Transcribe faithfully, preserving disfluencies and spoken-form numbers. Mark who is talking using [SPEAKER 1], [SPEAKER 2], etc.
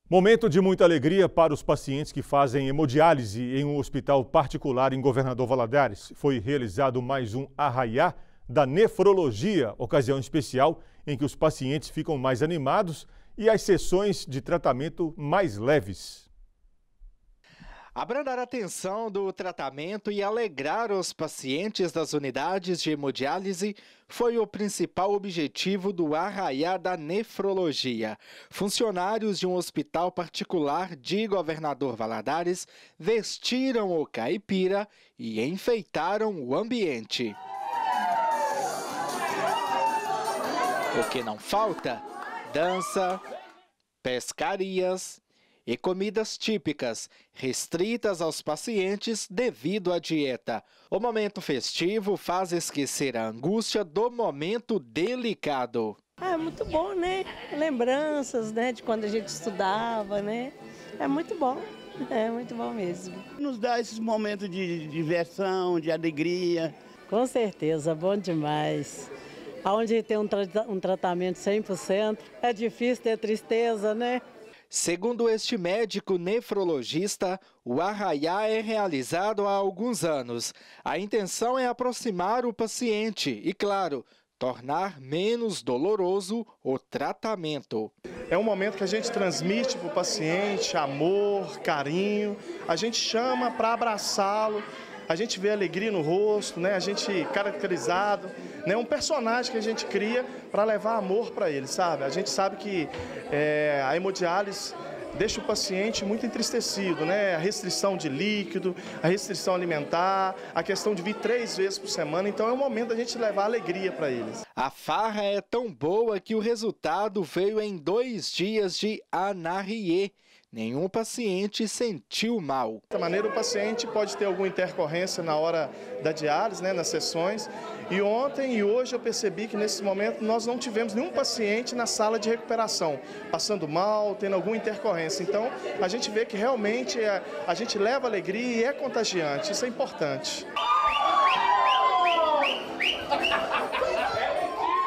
[SPEAKER 1] Momento de muita alegria para os pacientes que fazem hemodiálise em um hospital particular em Governador Valadares. Foi realizado mais um arraiá da nefrologia, ocasião especial em que os pacientes ficam mais animados e as sessões de tratamento mais leves.
[SPEAKER 2] Abrandar a atenção do tratamento e alegrar os pacientes das unidades de hemodiálise foi o principal objetivo do arraiá da nefrologia. Funcionários de um hospital particular de Governador Valadares vestiram o caipira e enfeitaram o ambiente. O que não falta? Dança, pescarias e comidas típicas, restritas aos pacientes devido à dieta. O momento festivo faz esquecer a angústia do momento delicado.
[SPEAKER 3] É muito bom, né? Lembranças, né, de quando a gente estudava, né? É muito bom, é muito bom mesmo.
[SPEAKER 4] Nos dá esses momentos de diversão, de alegria.
[SPEAKER 3] Com certeza, bom demais. Onde tem um, tra um tratamento cem por cento, é difícil ter tristeza, né?
[SPEAKER 2] Segundo este médico nefrologista, o arraiá é realizado há alguns anos. A intenção é aproximar o paciente e, claro, tornar menos doloroso o tratamento.
[SPEAKER 5] É um momento que a gente transmite para o paciente amor, carinho, a gente chama para abraçá-lo, a gente vê alegria no rosto, né? A gente caracterizado, né? Um personagem que a gente cria para levar amor para ele, sabe? A gente sabe que é, a hemodiálise deixa o paciente muito entristecido, né? A restrição de líquido, a restrição alimentar, a questão de vir três vezes por semana, então é o momento da gente levar alegria para eles.
[SPEAKER 2] A farra é tão boa que o resultado veio em dois dias de anarriê. Nenhum paciente sentiu mal.
[SPEAKER 5] Da maneira, o paciente pode ter alguma intercorrência na hora da diálise, né, nas sessões. E ontem e hoje eu percebi que nesse momento nós não tivemos nenhum paciente na sala de recuperação, passando mal, tendo alguma intercorrência. Então, a gente vê que realmente a, a gente leva alegria e é contagiante, isso é importante.